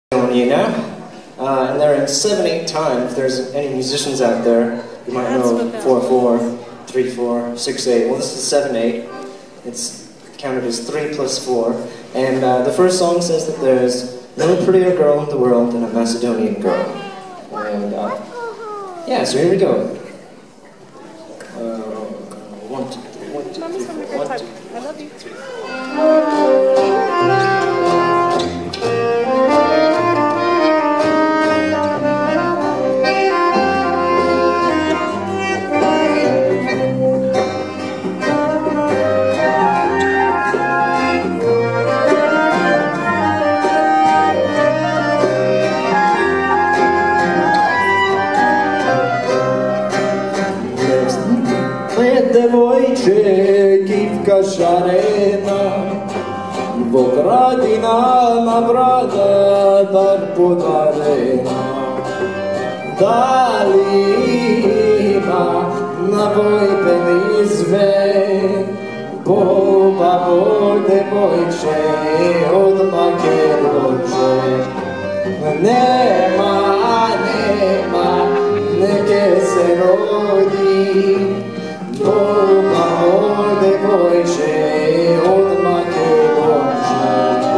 Macedonia, and they're in 7/8 time. If there's any musicians out there, you might know 4/4, 3/4, 6/8. Well, this is 7/8. It's counted as 3 plus 4. And the first song says that there's no prettier girl in the world than a Macedonian girl. And yeah, so here we go. 1, 2, 3, 1, 2, 3, 4, 1, 2, 3. I love you. 3. Devojče, kipka šarena, Vogradina na brada dar podarena. Da li ima nabojbeni zven, Bobavo devojče od Makedonče. Nema, neke se rodi, Bobavo devojče od Makedonče.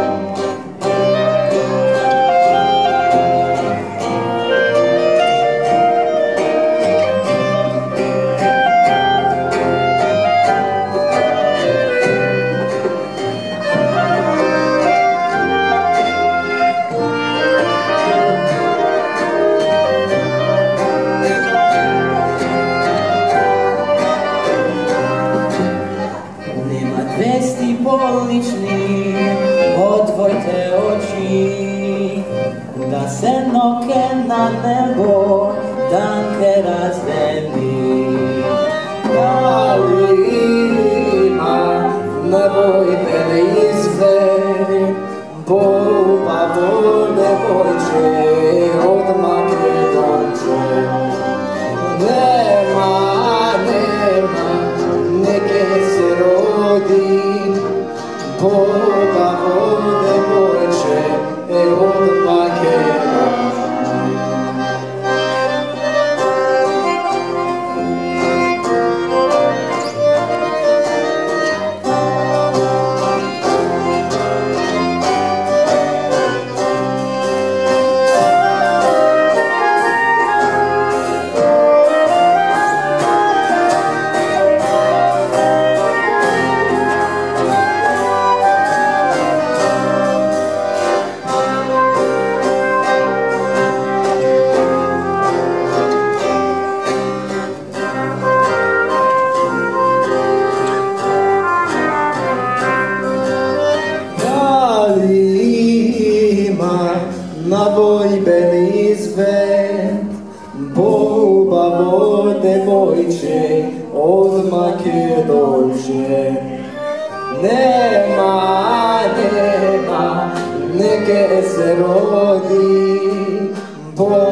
Vesti bolnični, otvojte oči, da se noke na nebo danke razveni. Da li ima nabojbeni zven, Bobavo devojče od Makedonče. Nema, neke se rodi, Bobavo devojče od Makedonče. Nabojbeni zven, Bobavo devojče od Makedonče. Nema, neke se rodi,